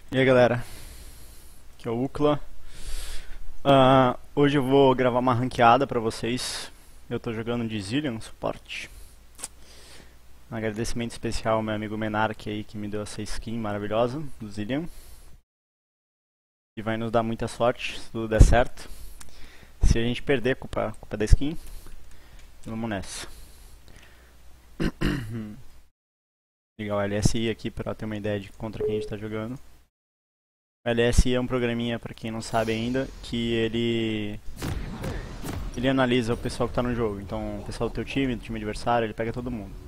E aí galera, aqui é o Ukla. Hoje eu vou gravar uma ranqueada pra vocês. Eu tô jogando de Zillion, suporte. Um agradecimento especial ao meu amigo Menark aí que me deu essa skin maravilhosa do Zillion. E vai nos dar muita sorte se tudo der certo. Se a gente perder, culpa da skin. Vamos nessa. Ligar o LSI aqui pra ter uma ideia de contra quem a gente tá jogando. O LSI é um programinha, pra quem não sabe ainda, que ele analisa o pessoal que tá no jogo. Então, o pessoal do teu time, do time adversário, ele pega todo mundo.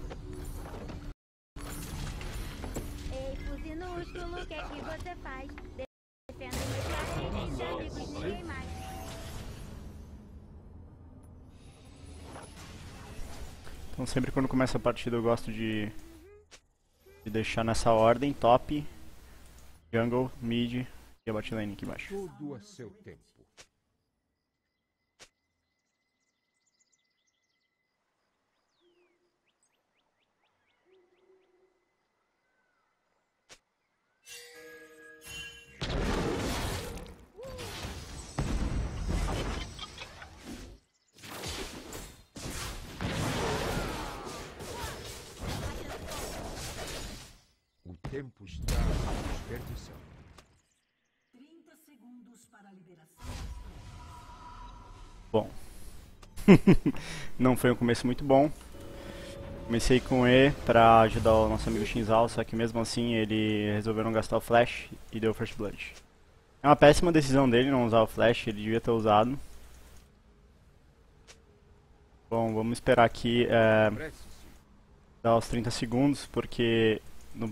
Ei, Fuzinúsculo, o que é que você faz? Defenda meus parentes de amigos, ninguém mais. Então, sempre quando começa a partida eu gosto de deixar nessa ordem: top, jungle, mid e a bot lane aqui embaixo. Tudo a seu tempo. O tempo está desperdiçando. 30 segundos para a liberação. Bom, não foi um começo muito bom. Comecei com E pra ajudar o nosso amigo Shinzal, só que mesmo assim ele resolveu não gastar o flash e deu First Blood. É uma péssima decisão dele não usar o flash, ele devia ter usado. Bom, vamos esperar aqui Prece-se. dar os 30 segundos, porque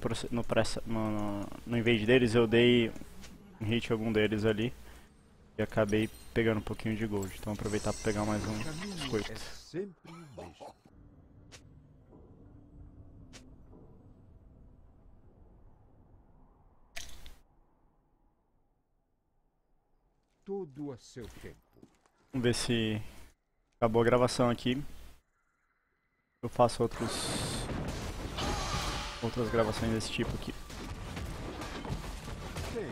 no invade deles eu dei um hit a algum deles ali e acabei pegando um pouquinho de gold. Então aproveitar para pegar mais um O caminho biscoito. é sempre o mesmo. Tudo a seu tempo. Vamos ver se acabou a gravação aqui. Eu faço outras gravações desse tipo aqui. Sim.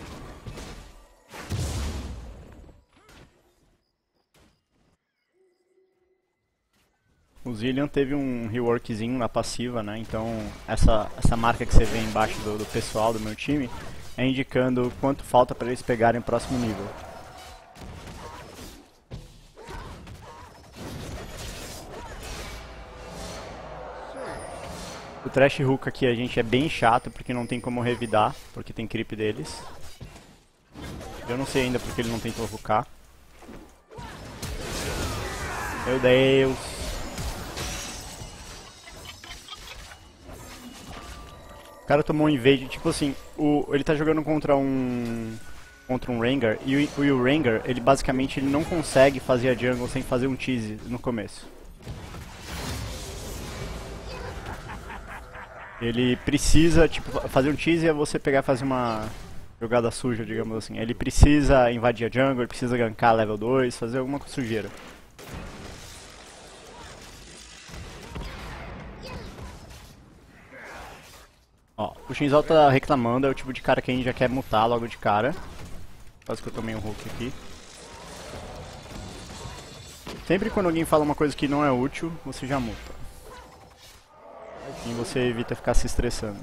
O Zillion teve um reworkzinho na passiva, né? Então essa marca que você vê embaixo do pessoal do meu time é indicando quanto falta para eles pegarem o próximo nível. O Trash Hook aqui a gente é bem chato porque não tem como revidar, porque tem creep deles. Eu não sei ainda porque ele não tentou hoocar. Meu Deus! O cara tomou um invade, tipo assim, ele tá jogando contra um Rengar e o Rengar, ele basicamente ele não consegue fazer a jungle sem fazer um tease no começo. Ele precisa, tipo, fazer um tease é você pegar e fazer uma jogada suja, digamos assim. Ele precisa invadir a jungle, ele precisa gankar level 2, fazer alguma sujeira. Ó, o Shinzal tá reclamando, é o tipo de cara que a gente já quer mutar logo de cara. Quase que eu tomei um hook aqui. Sempre quando alguém fala uma coisa que não é útil, você já muta. Assim você evita ficar se estressando.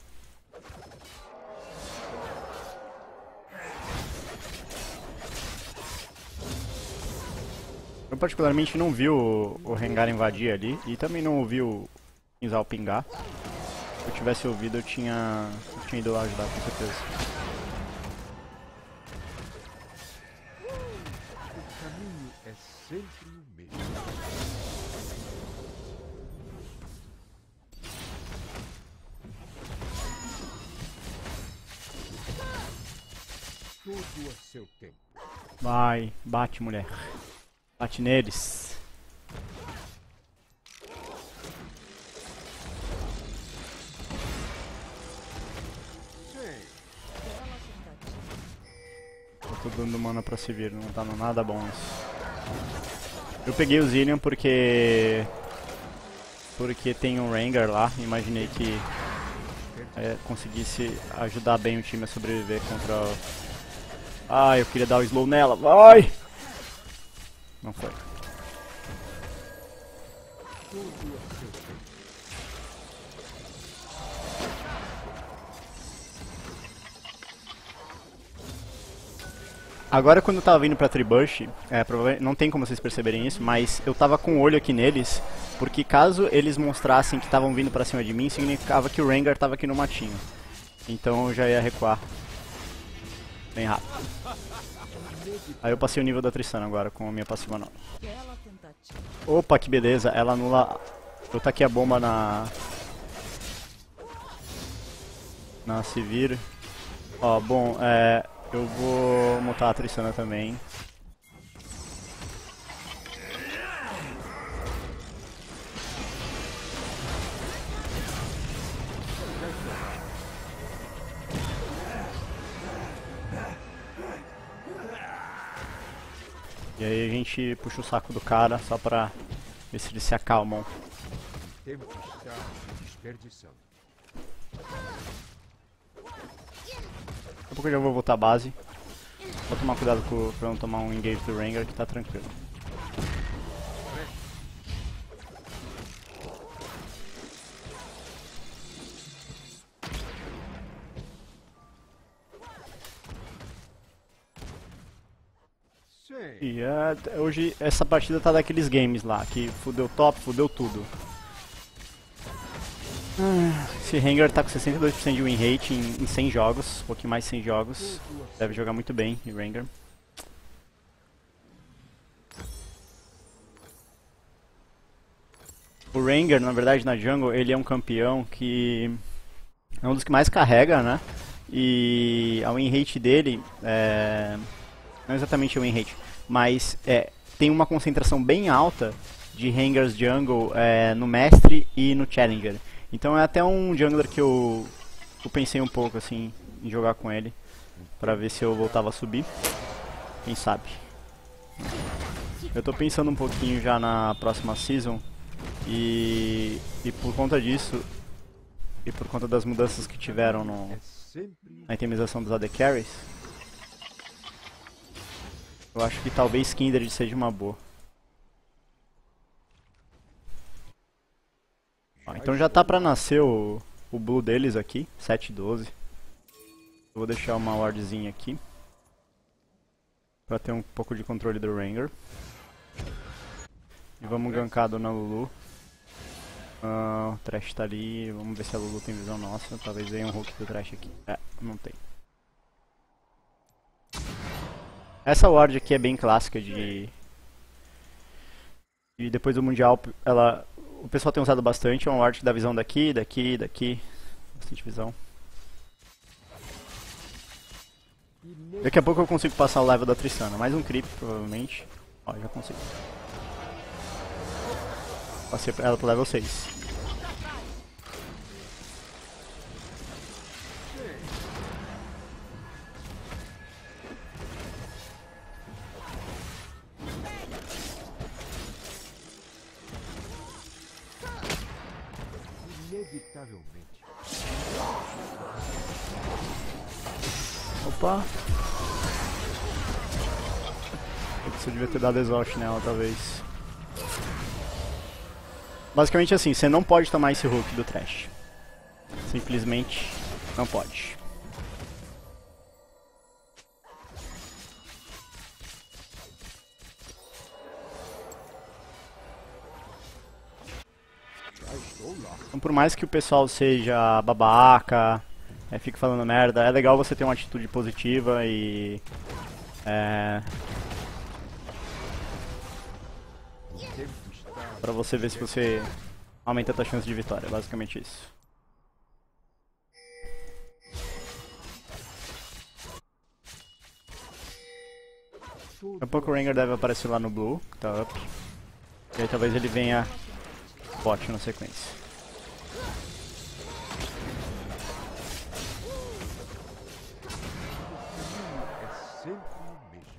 Eu particularmente não vi o Rengar invadir ali e também não ouvi o Shinzal pingar. Se eu tivesse ouvido eu tinha ido lá ajudar, com certeza. O caminho é sempre o mesmo. Tudo a seu tempo. Vai, bate mulher. Bate neles. Sim. Eu tô dando mana pra se vir, não tá nada bom isso. Eu peguei o Zillion porque tem um Rengar lá, imaginei que conseguisse ajudar bem o time a sobreviver contra o... Ah, eu queria dar o slow nela, vai! Não foi. Tudo a seu tempo. Agora quando eu tava vindo pra Tribush, provavelmente não tem como vocês perceberem isso, mas eu tava com o olho aqui neles, porque caso eles mostrassem que estavam vindo pra cima de mim, significava que o Rengar tava aqui no matinho. Então eu já ia recuar bem rápido. Aí eu passei o nível da Tristana agora com a minha passiva nova. Opa, que beleza, ela anula... Eu taquei a bomba na Sivir. Ó, bom, eu vou mutar a Tristana também. E aí a gente puxa o saco do cara só pra ver se eles se acalmam. O tempo está desperdiçando. Daqui a pouco eu já vou voltar à base. Vou tomar cuidado pra não tomar um engage do Rengar, que tá tranquilo. Sim. E hoje essa partida tá daqueles games lá, que fudeu top, fudeu tudo. Esse Rengar tá com 62% de win rate em 100 jogos, um pouquinho mais de 100 jogos. Deve jogar muito bem, o Rengar. O Rengar, na verdade, na jungle, ele é um campeão que é um dos que mais carrega, né? E a win rate dele, não exatamente a win rate, mas tem uma concentração bem alta de Rengars jungle no Mestre e no Challenger. Então é até um jungler que eu pensei um pouco assim em jogar com ele, pra ver se eu voltava a subir. Quem sabe? Eu tô pensando um pouquinho já na próxima season e por conta disso e por conta das mudanças que tiveram É sempre na itemização dos AD Carries, eu acho que talvez Kindred seja uma boa. Então já tá pra nascer o blue deles aqui, 7-12. Eu vou deixar uma wardzinha aqui pra ter um pouco de controle do Rengar. E vamos gankar a Dona Lulu. O Thresh tá ali, vamos ver se a Lulu tem visão nossa. Talvez venha um hook do Thresh aqui. Não tem. Essa ward aqui é bem clássica de... E depois do Mundial, o pessoal tem usado bastante. É uma ward que dá visão daqui, daqui, daqui. Bastante visão. Daqui a pouco eu consigo passar o level da Tristana. Mais um creep, provavelmente. Ó, já consigo. Passei ela pro level 6. inevitavelmente. Opa! Você devia ter dado exhaust nela, talvez. Basicamente assim, você não pode tomar esse hook do Thresh. Simplesmente não pode. Já estou lá. Então, por mais que o pessoal seja babaca, fique falando merda, é legal você ter uma atitude positiva e... O tempo está pra você ver se você aumenta a tua chance de vitória, basicamente isso. Daqui a pouco o Rengar deve aparecer lá no blue, que tá up. E aí talvez ele venha bot na sequência. é sempre o mesmo.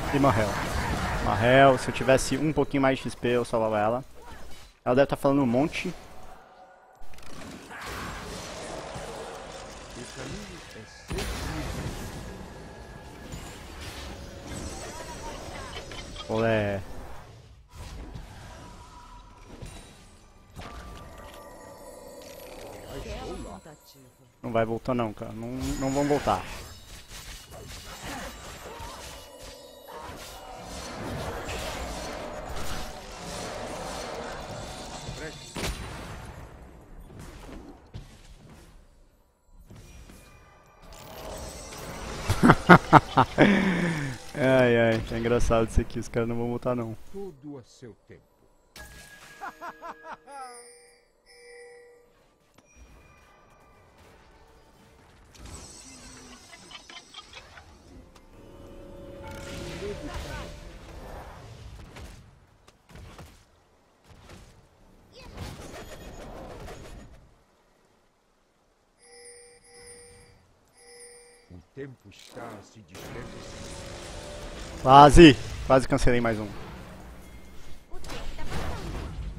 E morreu. Morreu. Se eu tivesse um pouquinho mais de XP, eu salvava ela. Ela deve estar falando um monte. O caminho é sempre o mesmo. Olé. Já estou lá. Não vai voltar não, cara. Não vão voltar. Ai, ai, é engraçado isso aqui, os caras não vão voltar não. Tudo a seu tempo. O tempo está se desperdiçando. Quase cancelei mais um. O tempo tá passando.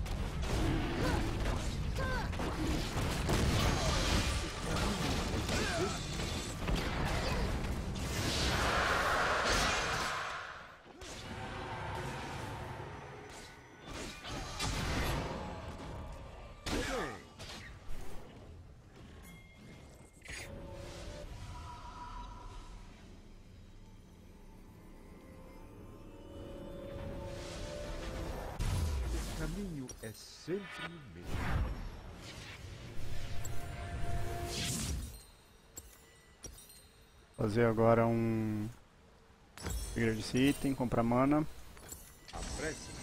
O caminho é sempre o mesmo. Fazer agora um... Upgrade esse item, comprar mana. Apresse.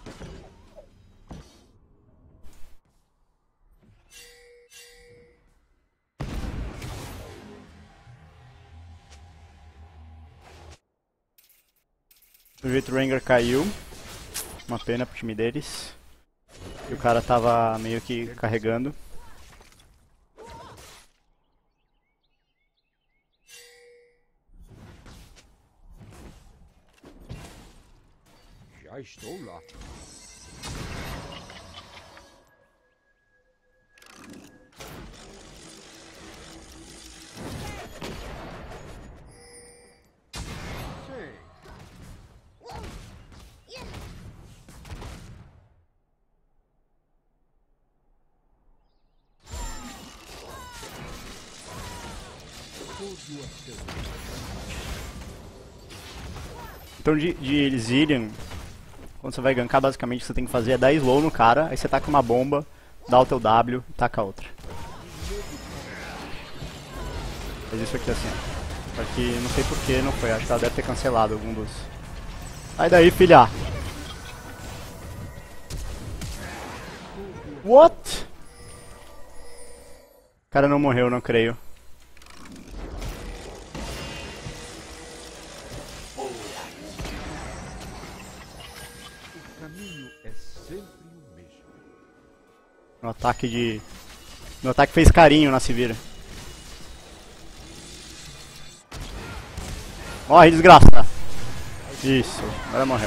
O jeito Ranger caiu. Uma pena pro time deles. E o cara tava meio que carregando. Já estou lá. Sim. Tudo a seu tempo. Então de Zillion, quando você vai gankar, basicamente o que você tem que fazer é dar slow no cara, aí você taca uma bomba, dá o teu W e taca outra. Faz isso aqui assim, ó. Só que não sei porquê, não foi, acho que ela deve ter cancelado algum dos... Sai daí, filha! What? O cara não morreu, não creio. O caminho é sempre o mesmo. No ataque de... No ataque fez carinho na Sivir. Morre, desgraça! Isso, agora morreu.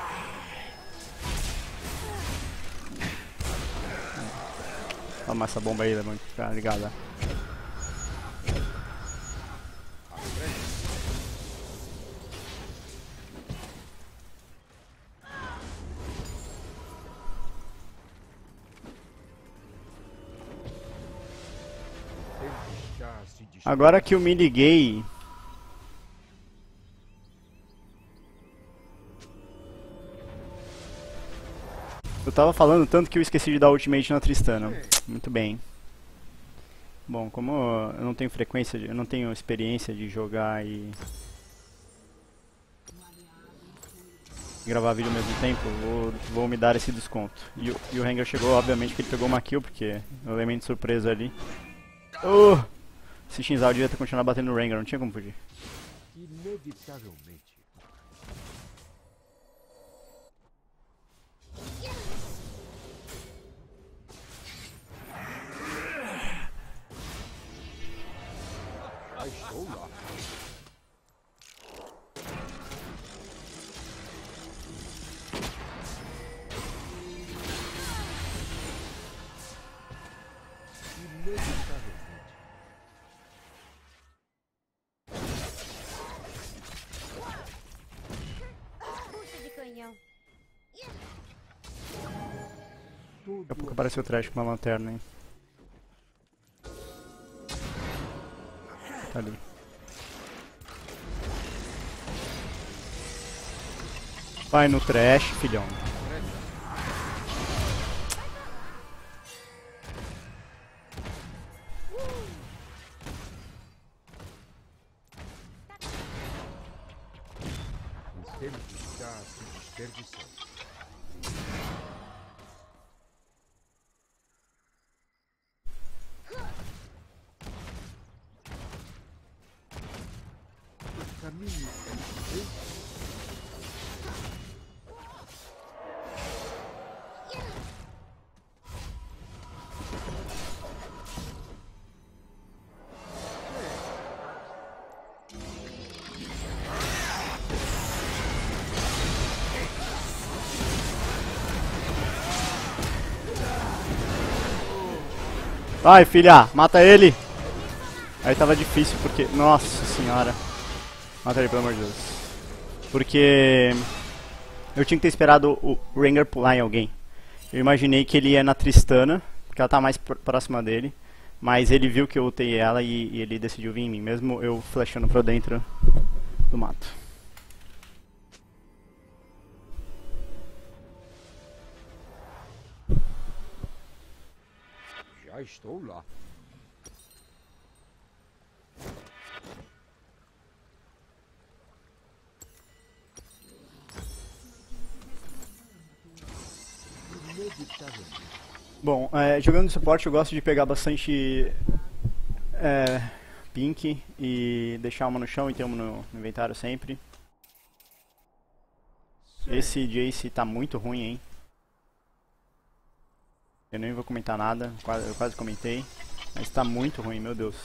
Toma essa bomba aí, Lemon, fica ligada. O tempo está se desperdiçando. Agora que eu me liguei... Eu tava falando tanto que eu esqueci de dar ultimate na Tristana. Muito bem. Bom, como eu não tenho frequência, eu não tenho experiência de jogar e gravar vídeo ao mesmo tempo, vou me dar esse desconto. E o Ranger chegou, obviamente que ele pegou uma kill, porque é um elemento surpresa ali. Esse Shinzal devia ter continuado batendo no Ranger, não tinha como fugir. Inevitavelmente. Já estou lá. Minion. Tudo Daqui a pouco apareceu o trash com uma lanterna, hein. Tá ali. Vai no trash, filhão. o tempo está se desperdiçando. O caminho é sempre Vai, filha, mata ele. Aí tava difícil porque... Nossa senhora. Mata ele, pelo amor de Deus. Porque... eu tinha que ter esperado o Rengar pular em alguém. Eu imaginei que ele ia na Tristana, porque ela tá mais próxima dele. Mas ele viu que eu ultei ela e ele decidiu vir em mim, mesmo eu flashando pra dentro do mato. já estou lá. Inevitavelmente. Bom, jogando de suporte eu gosto de pegar bastante pink e deixar uma no chão e ter uma no inventário sempre. Esse Jace tá muito ruim, hein? Eu nem vou comentar nada, eu quase comentei. Mas tá muito ruim, meu Deus.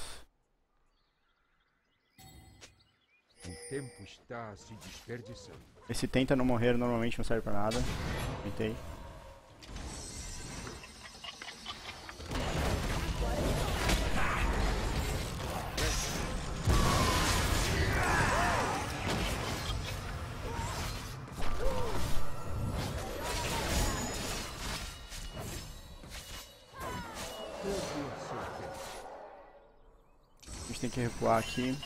O tempo está se desperdiçando. Esse tenta não morrer normalmente não serve pra nada. Comentei. A gente tem que recuar aqui.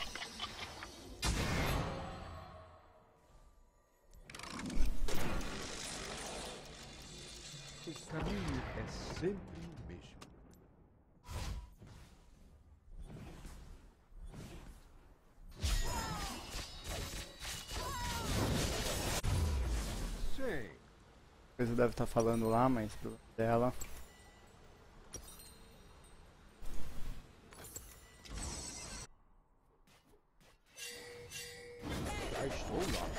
O caminho é sempre o mesmo. Sim. Coisa deve estar falando lá, mas pro dela. Já estou lá.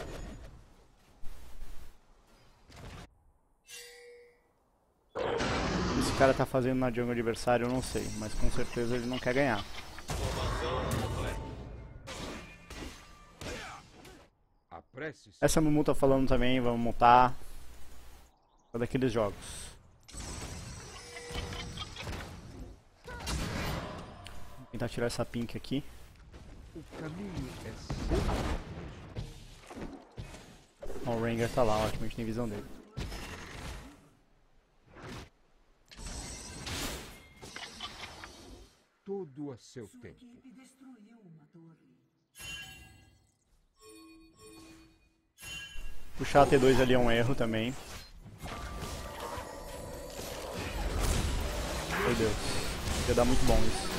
Esse cara tá fazendo na jungle adversário, eu não sei, mas com certeza ele não quer ganhar. Apresse-se. Essa Mumu tá falando também, vamos montar. É daqueles jogos. Vou tentar tirar essa pink aqui. O caminho é sempre o mesmo. Ó, o Rengar tá lá, ótimo, a gente tem visão dele. Tudo a seu Sua tempo. equipe destruiu uma torre. Puxar a T2 ali é um erro também. Meu Deus, ia dar muito bom isso.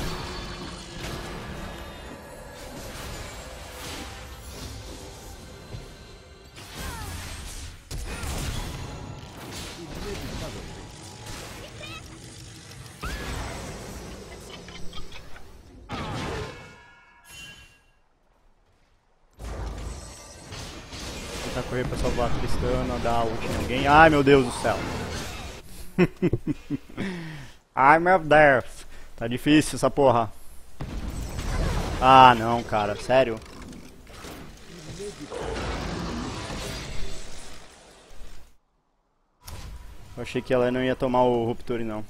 Tentar correr pra salvar a Tristana, dar ult em alguém. Ai meu Deus do céu. Ai meu Deus. Tá difícil essa porra. Ah não, cara, sério? Eu achei que ela não ia tomar o Rupture não.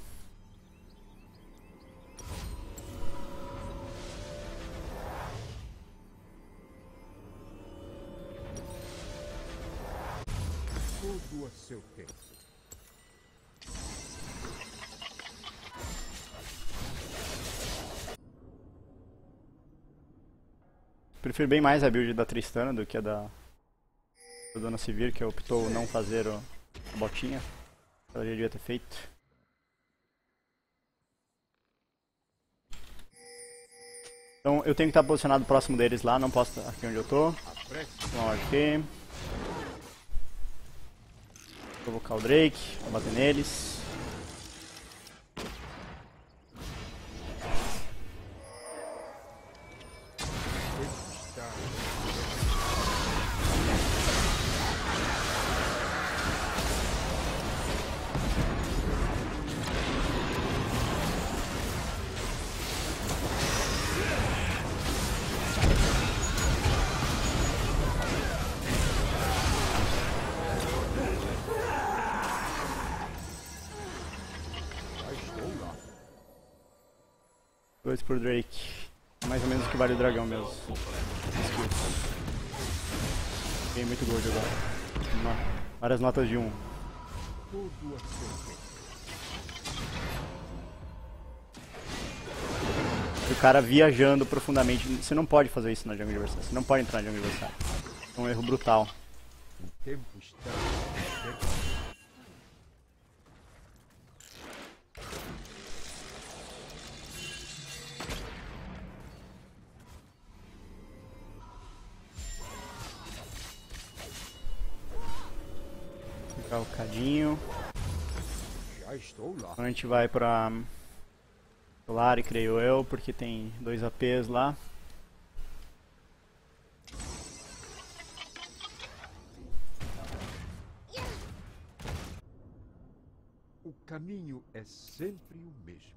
Tudo a seu tempo. Prefiro bem mais a build da Tristana do que a da Dona Sivir, que optou não fazer a botinha. Ela já devia ter feito. Então eu tenho que estar posicionado próximo deles lá, não posso estar aqui onde eu tô. Vamos aqui. Vou provocar o Drake, vou bater neles. Dois por Drake. Mais ou menos o que vale o dragão mesmo. Ganhei muito gold agora. Várias notas de 1. O cara viajando profundamente. Você não pode fazer isso na jungle adversária. Você não pode entrar na jungle adversária. É um erro brutal. O tempo está. Ficar o cadinho. Já estou lá. Então a gente vai pra Solari, creio eu, porque tem 2 APs lá. O caminho é sempre o mesmo.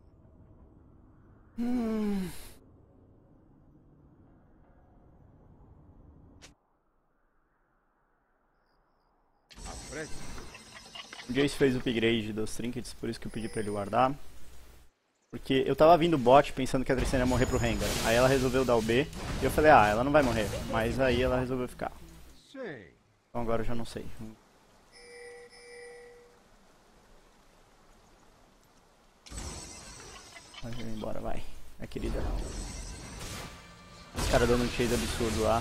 Apresse. O Jace fez o upgrade dos trinkets, por isso que eu pedi pra ele guardar. Porque eu tava vindo bot pensando que a Tristana ia morrer pro Rengar. Aí ela resolveu dar o B. E eu falei, ah, ela não vai morrer. Mas aí ela resolveu ficar. Sim. Então agora eu já não sei. Vai embora, vai. É querida. Os caras dando um chase absurdo lá.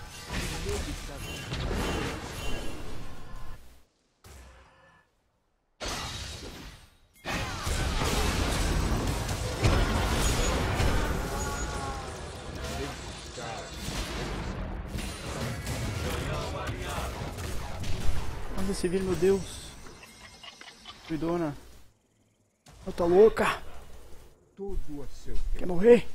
Olha você vir, meu Deus. Cuidona. Eu tô louca. Tudo a seu tempo. Quer morrer?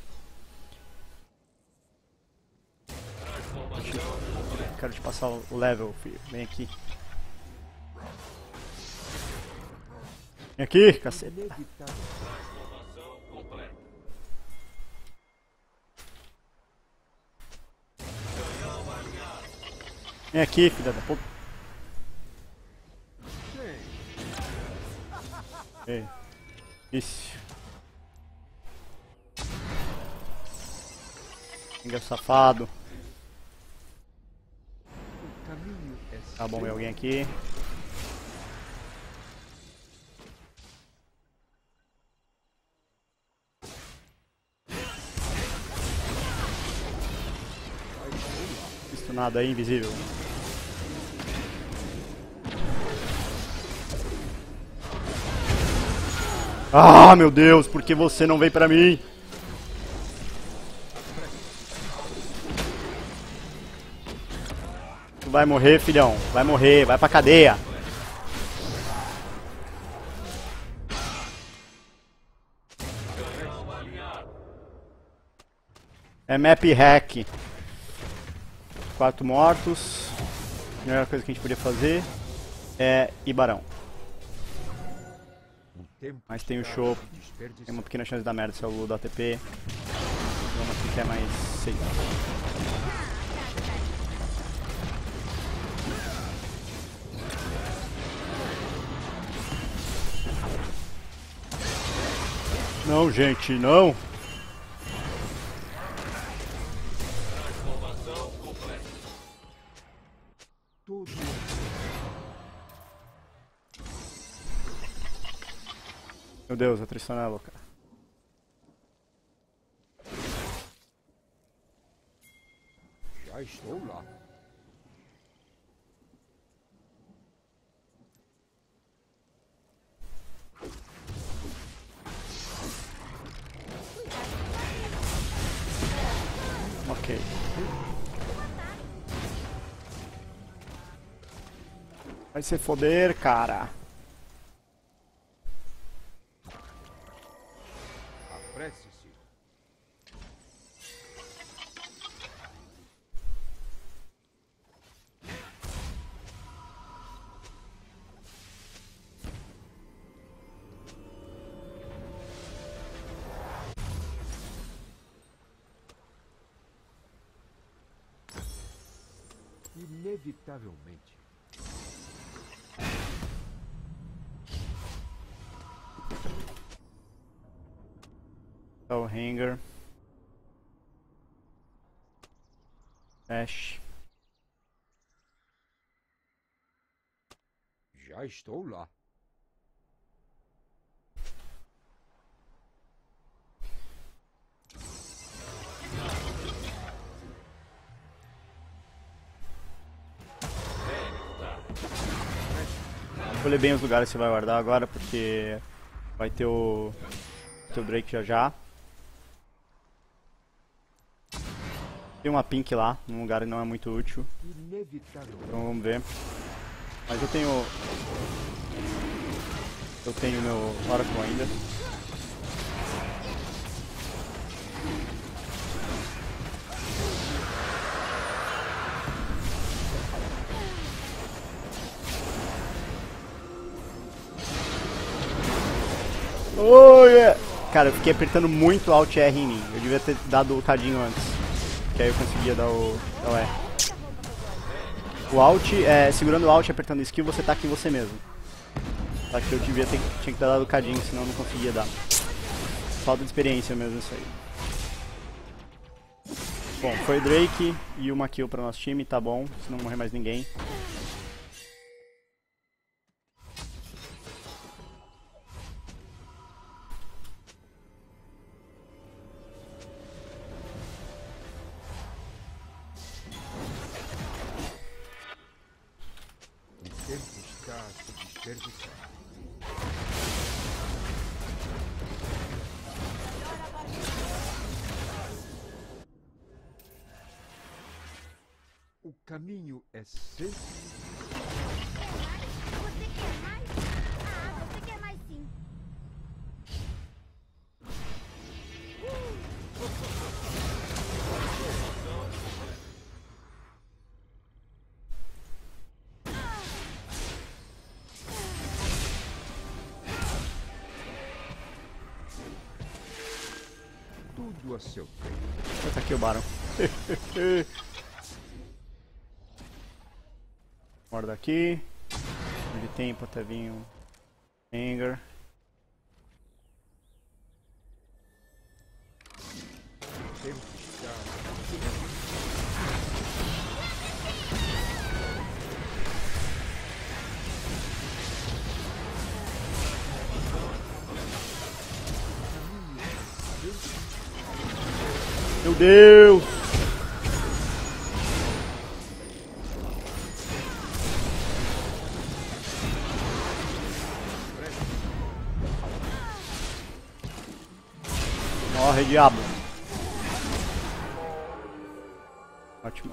Quero te passar o level, filho. Vem aqui. Vem aqui, caceta. Vem aqui, filha da puta. Ei. Isso. Finger safado. O caminho é Tá bom, vem alguém aqui. Visto nada aí, invisível. Ah, meu Deus, por que você não veio pra mim? Tu vai morrer, filhão. Vai morrer, vai pra cadeia. É map hack. 4 mortos. A melhor coisa que a gente podia fazer é ir barão. Mas tem o show. Tem uma pequena chance de dar merda se é o do ATP. Vamos aqui que é mais safe. Não, gente, não. Meu Deus, a Tristana é louca. Já estou lá. Ok. Vai se foder, cara. Apresse-se. Inevitavelmente. Tá o Hanger. Ash. Já estou lá. Escolher bem os lugares que você vai guardar agora, porque vai ter o Drake já já. Tem uma pink lá, num lugar que não é muito útil. Inevitavelmente. Então vamos ver. Mas eu tenho meu Oracle ainda. Oh, yeah. Cara, eu fiquei apertando muito Alt R em mim. Eu devia ter dado o tadinho antes. Que aí eu conseguia dar o R. O Alt, segurando o Alt e apertando skill, você taca em você mesmo. Só que eu tinha que ter dado o cadinho, senão eu não conseguia dar. Falta de experiência mesmo isso aí. Bom, foi Drake e uma kill para nosso time, tá bom, se não morrer mais ninguém. O tempo está a se desperdiçar. O caminho é sempre... Você quer mais? Ah, você quer mais sim. tudo a seu tempo. Tá aqui o Baron. Morda aqui. Ele tem até vir um Hanger. O tempo está... Meu Deus! Morre, diabo! Ótimo.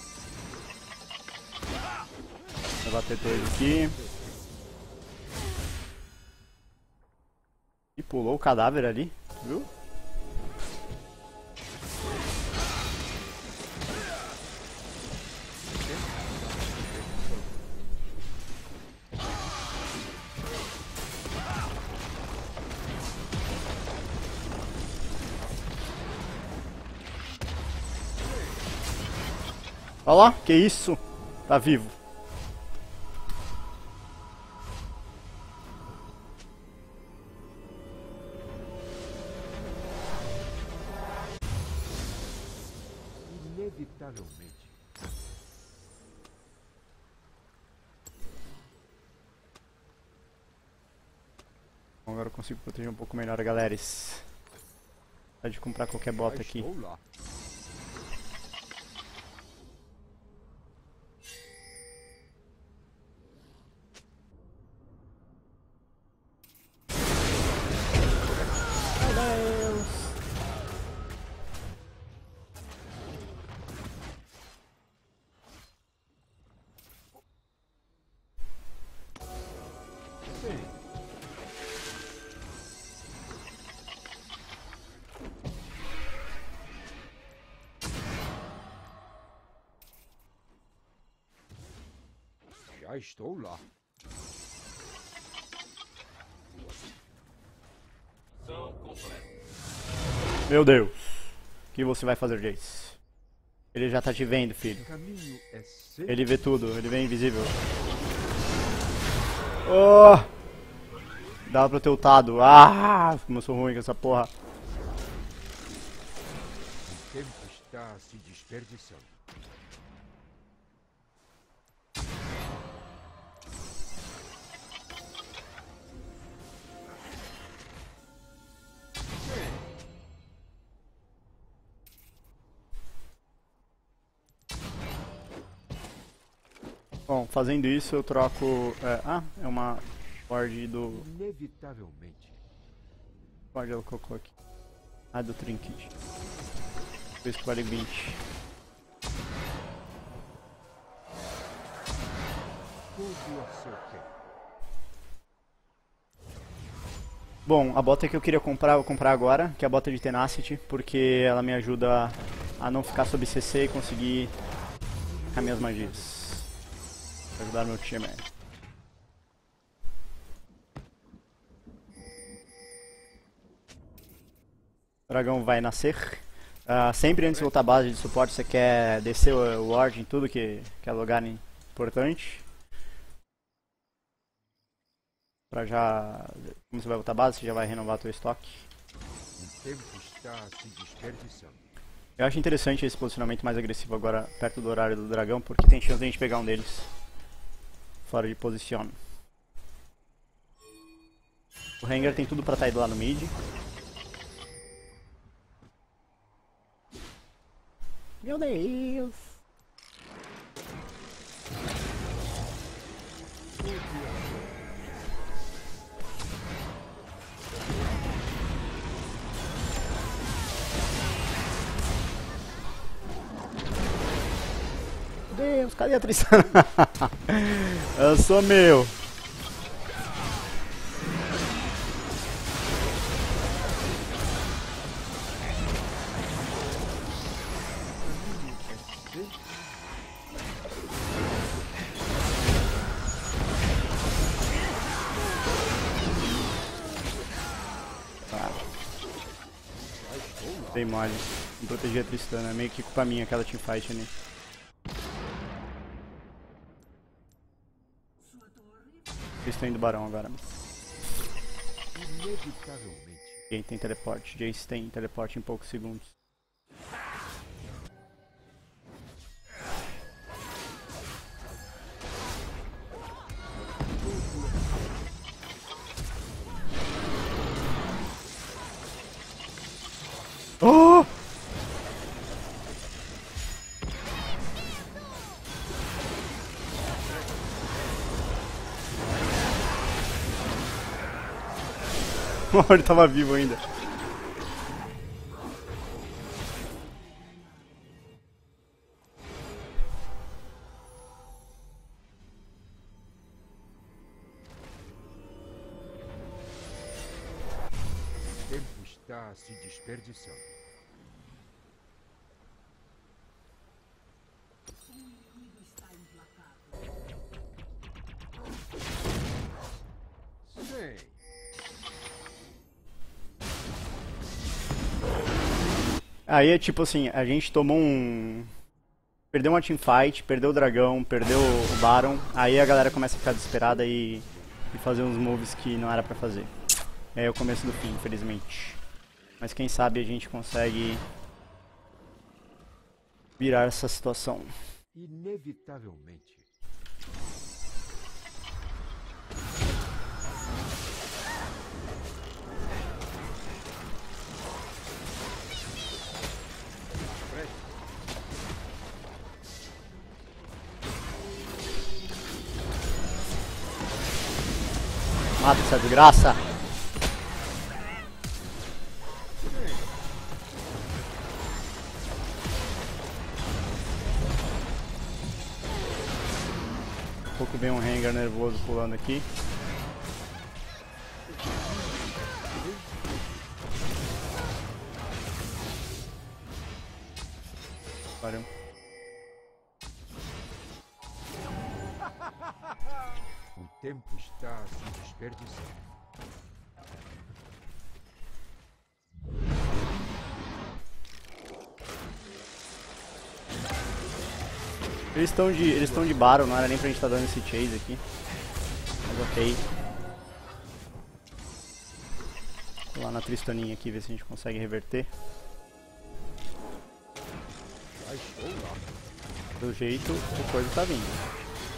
Vou bater dois aqui. E pulou o cadáver ali, viu? Olha lá, que isso? Tá vivo. Inevitavelmente. Agora eu consigo proteger um pouco melhor, galera. Pode comprar qualquer bota aqui. Estou lá. Meu Deus! Sim. Já estou lá. Meu Deus! O que você vai fazer, Jace? Ele já tá te vendo, filho. O caminho é sempre Ele vê tudo, ele vê invisível. Oh! Dava pra eu ter ultado. Ah! Como eu sou ruim com essa porra. o tempo está se desperdiçando. Bom, fazendo isso eu troco... é uma ward do... Inevitavelmente. Ward ela colocou aqui. Ah, do Trinket. Por isso que vale 20. Tudo a seu tempo. Bom, a bota que eu queria comprar, eu vou comprar agora, que é a bota de Tenacity, porque ela me ajuda a não ficar sob CC e conseguir com minhas magias. Pra ajudar meu time. O dragão vai nascer. Sempre antes de voltar à base de suporte, você quer descer o ward em tudo que é lugar importante. Pra já... Como você vai voltar à base, você já vai renovar teu estoque. O tempo está se desperdiçando. Eu acho interessante esse posicionamento mais agressivo agora, perto do horário do dragão, porque tem chance de a gente pegar um deles fora de posição. O Rengar tem tudo pra estar indo lá no mid. Meu Deus! Meu Deus, cadê a Tristana? Eu sou meu! Dei mole. Não protegi a Tristana. É meio que culpa minha aquela teamfight ali. Eles estão indo barão agora. Inevitavelmente. Quem tem teleporte? Jace tem teleporte em poucos segundos. Oh! Ele tava vivo ainda. O tempo está se desperdiçando. Sim. Aí é tipo assim, a gente tomou um... Perdeu uma teamfight, perdeu o dragão, perdeu o Baron. Aí a galera começa a ficar desesperada e fazer uns moves que não era pra fazer. É o começo do fim, infelizmente. Mas quem sabe a gente consegue virar essa situação. Inevitavelmente. Mata essa desgraça. Um pouco vem um Rengar nervoso pulando aqui. Valeu. O tempo está a se desperdiçar. Eles estão de Baron, não era nem pra gente estar dando esse chase aqui. Mas ok. Vou lá na Tristaninha aqui, ver se a gente consegue reverter. Do jeito, a coisa tá vindo.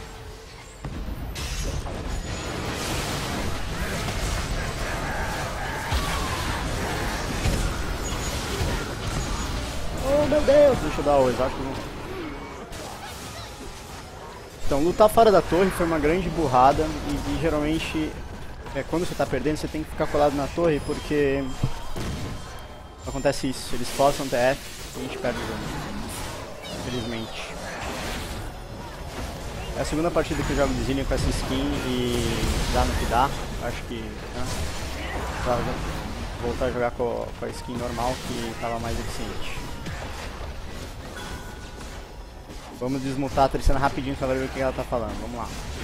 Oh meu Deus! Deixa eu dar o exato. Então, lutar fora da torre foi uma grande burrada e geralmente quando você tá perdendo você tem que ficar colado na torre porque acontece isso, eles forçam TF e a gente perde o jogo. Infelizmente. É a segunda partida que eu jogo de Zillion com essa skin e dá no que dá. Acho que pra voltar a jogar com a skin normal que tava mais eficiente. Vamos desmutar a Tristana rapidinho só pra ver o que ela tá falando. Vamos lá.